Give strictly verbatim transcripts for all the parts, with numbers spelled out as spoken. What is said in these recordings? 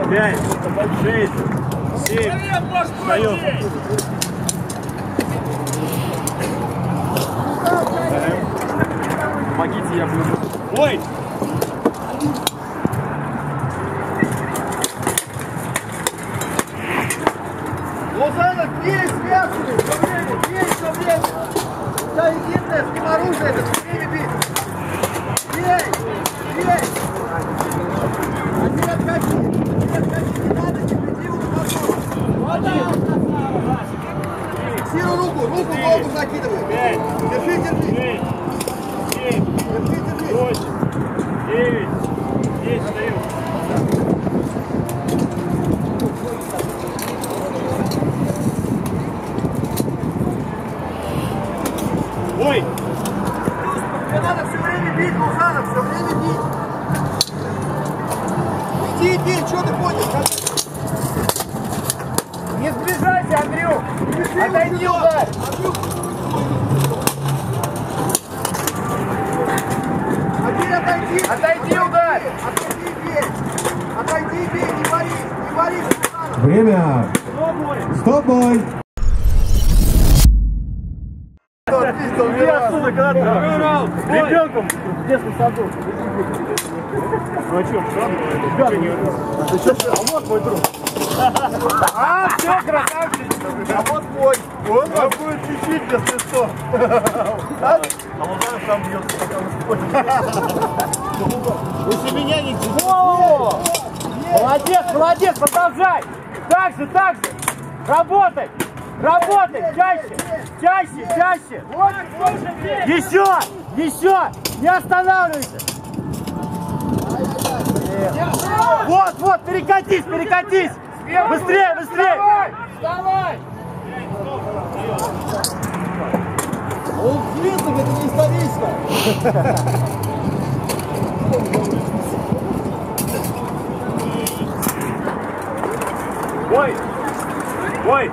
пять, шесть, семь. Встаем. Помогите, я буду. Ой! Лузанов, бей, связывай! Все время, бей, все время! Да единственное, с ним оружие, это все время бить! Бей! Бей! Один отходи! Один отходи! Не надо, не приди его на мотор! Фиксируй руку! Руку голову закидывай! Держи, держи! семь, Держи, держи! восемь, девять, десять, встаем. Ой! Тебе надо все время бить, Лузанов, все время бить! Иди, иди, что ты ходишь? Не сближайся, Андрюх! Отойди, ударь! Отойди, отойди! Отойди, ударь! Отойди, бей! Отойди, бей, не борись! Не борись, Лузанов! Время! Стоп-бой! Я отсюда когда-то убирал ребенком в детском саду. Ну а что, странно? Ребята не вернул. А ты что? А вот мой друг. А, все, красавчик! А вот мой. Он вам будет чуть-чуть, если что. А Лузанов там бьется, пока вы спорите. Если меня не чуть. Молодец, молодец, продолжай! Так же, так же! Работай! Работай! Чаще! Чаще, чаще! Еще! Еще! Не останавливайся! Вот, вот, перекатись, перекатись! Быстрее, быстрее! Вставай! Он Клинтон, это не исторично. Ой! Ой!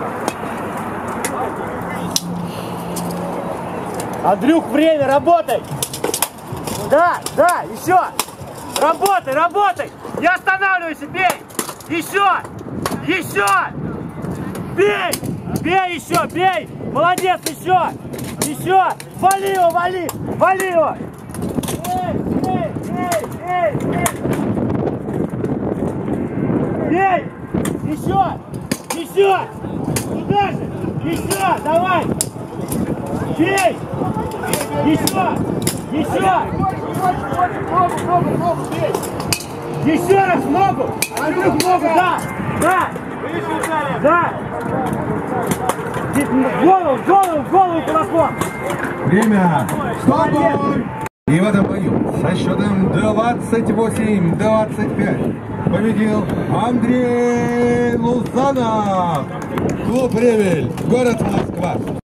Андрюх, время, работай! Да, да, еще! Работай, работай! Не останавливайся, бей! Еще! Еще! Бей! Бей еще, бей! Молодец, еще! Еще! Вали его, вали! Вали его! Эй, эй, эй, эй, эй! Бей! Еще! Еще! Туда же! Еще! Давай! Бей! Еще! Еще! Ногу, ногу, ногу, бей! Еще раз ногу! Андрюх, ногу, да! Да! Да! Голову, голову, голову кулаком! Время! Стоп-бой! И в этом бою со счетом двадцать восемь двадцать пять победил Андрей Лузанов. Клуб «Ревель», город Москва.